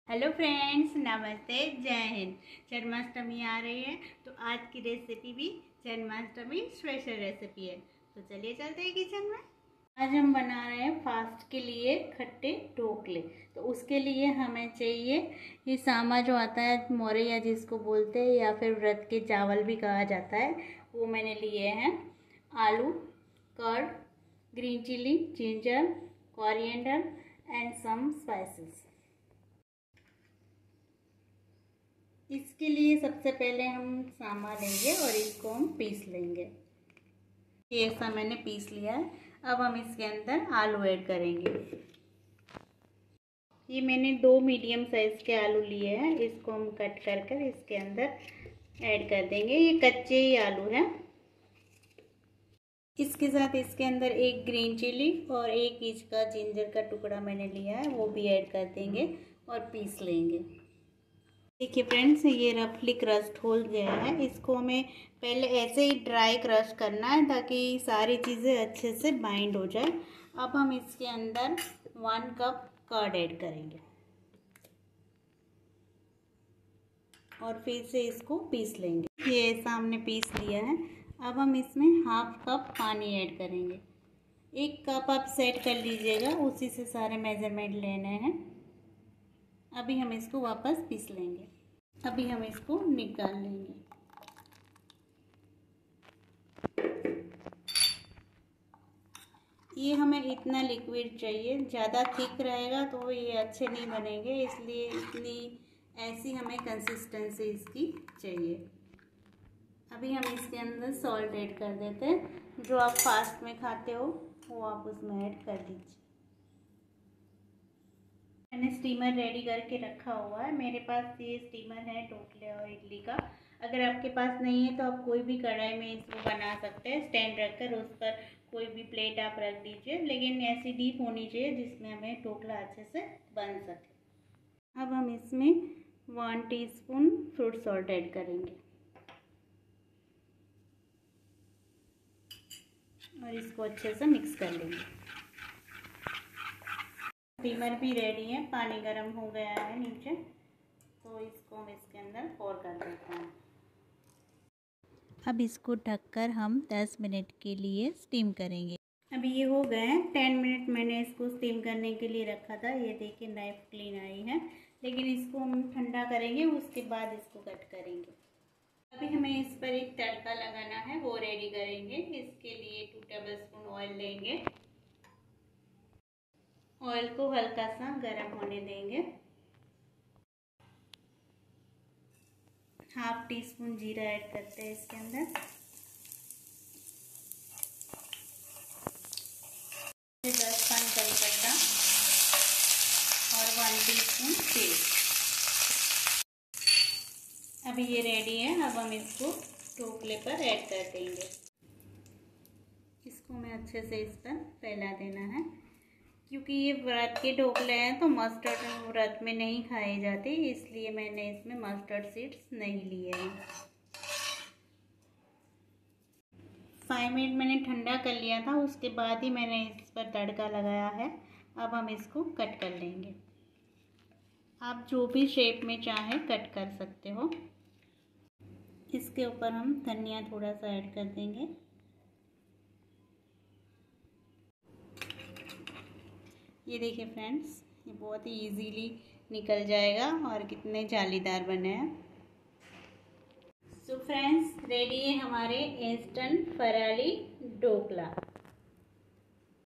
Hello friends, नमस्ते, जय हिंद। जन्माष्टमी आ रही है तो आज की रेसिपी भी जन्माष्टमी स्पेशल रेसिपी है। तो चलिए चलते हैं किचन में। आज हम बना रहे हैं फास्ट के लिए खट्टे ढोकले। तो उसके लिए हमें चाहिए ये सामा जो आता है, मोरैया जिसको बोलते हैं या फिर व्रत के चावल भी कहा जाता है, वो मैंने लिए हैं। आलू, curd, green chilli, ginger, coriander and some spices. इसके लिए सबसे पहले हम सामा लेंगे और इसको हम पीस लेंगे। ये ऐसा मैंने पीस लिया है। अब हम इसके अंदर आलू ऐड करेंगे। ये मैंने 2 मीडियम साइज़ के आलू लिए हैं। इसको हम कट कर कर इसके अंदर ऐड कर देंगे। ये कच्चे ही आलू हैं। इसके साथ इसके अंदर 1 ग्रीन चिली और 1 इंच का जिंजर का टुकड़ा मैंने लिया है, वो भी ऐड कर देंगे और पीस लेंगे। देखिए फ्रेंड्स, ये रफली क्रस्ट हो गया है। इसको हमें पहले ऐसे ही ड्राई क्रश करना है ताकि सारी चीज़ें अच्छे से बाइंड हो जाए। अब हम इसके अंदर 1 कप कर्ड ऐड करेंगे और फिर से इसको पीस लेंगे। ये ऐसा हमने पीस लिया है। अब हम इसमें 1/2 कप पानी ऐड करेंगे। 1 कप आप सेट कर लीजिएगा, उसी से सारे मेजरमेंट लेने हैं। अभी हम इसको वापस पीस लेंगे। अभी हम इसको निकाल लेंगे। ये हमें इतना लिक्विड चाहिए, ज़्यादा थिक रहेगा तो ये अच्छे नहीं बनेंगे, इसलिए इतनी ऐसी हमें कंसिस्टेंसी इसकी चाहिए। अभी हम इसके अंदर सॉल्ट ऐड कर देते हैं। जो आप फास्ट में खाते हो वो आप उसमें ऐड कर दीजिए। मैंने स्टीमर रेडी करके रखा हुआ है। मेरे पास ये स्टीमर है ढोकले और इडली का। अगर आपके पास नहीं है तो आप कोई भी कढ़ाई में इसको बना सकते हैं। स्टैंड रखकर उस पर कोई भी प्लेट आप रख दीजिए, लेकिन ऐसी डीप होनी चाहिए जिसमें हमें ढोकला अच्छे से बन सके। अब हम इसमें 1 टीस्पून फ्रूट सॉल्ट ऐड करेंगे और इसको अच्छे से मिक्स कर लेंगे। स्टीमर भी रेडी है, पानी गर्म हो गया है नीचे, तो इसको हम इसके अंदर पोर कर देते हैं। अब इसको ढककर हम 10 मिनट के लिए स्टीम करेंगे। अभी ये हो गए हैं 10 मिनट मैंने इसको स्टीम करने के लिए रखा था। ये देखिए नाइफ क्लीन आई है, लेकिन इसको हम ठंडा करेंगे, उसके बाद इसको कट करेंगे। अभी हमें इस पर एक तड़का लगाना है, वो रेडी करेंगे। इसके लिए 2 टेबलस्पून ऑयल लेंगे। ऑयल को हल्का सा गर्म होने देंगे। 1/2 टीस्पून जीरा ऐड करते हैं इसके अंदर। 10 पान करी पत्ता और 1 टीस्पून तेल। अभी ये रेडी है। अब हम इसको ढोकले पर ऐड कर देंगे। इसको हमें अच्छे से इस पर फैला देना है। क्योंकि ये व्रत के ढोकले हैं तो मस्टर्ड व्रत में नहीं खाए जाते, इसलिए मैंने इसमें मस्टर्ड सीड्स नहीं लिए हैं। 5 मिनट मैंने ठंडा कर लिया था, उसके बाद ही मैंने इस पर तड़का लगाया है। अब हम इसको कट कर लेंगे। आप जो भी शेप में चाहे कट कर सकते हो। इसके ऊपर हम धनिया थोड़ा सा ऐड कर देंगे। ये देखिए फ्रेंड्स, ये बहुत ही इजीली निकल जाएगा और कितने जालीदार बने हैं। सो फ्रेंड्स, रेडी है हमारे इंस्टेंट फराली ढोकला।